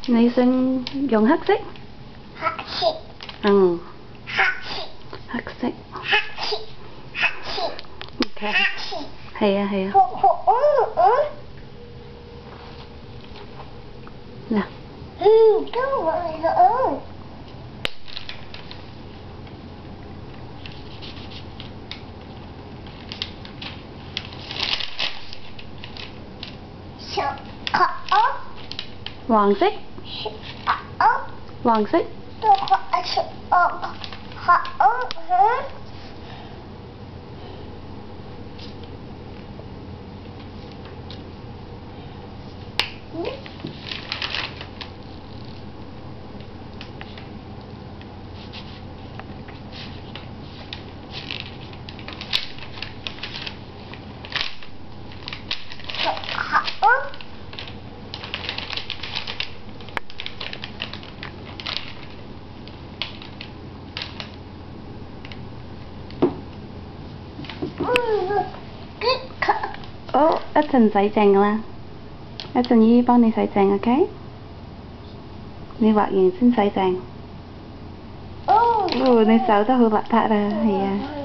你想用黑色？ 黑色。 嗯。 黑色。 黑色。 黑色。黑色。 OK。 黑色。 係啊係啊。嗱。 都會黃色。黃色。好，一陣洗淨啦，一陣姨姨幫你洗淨 ，OK？ 你畫完先洗淨。哦，你手都好邋遢啊，係啊。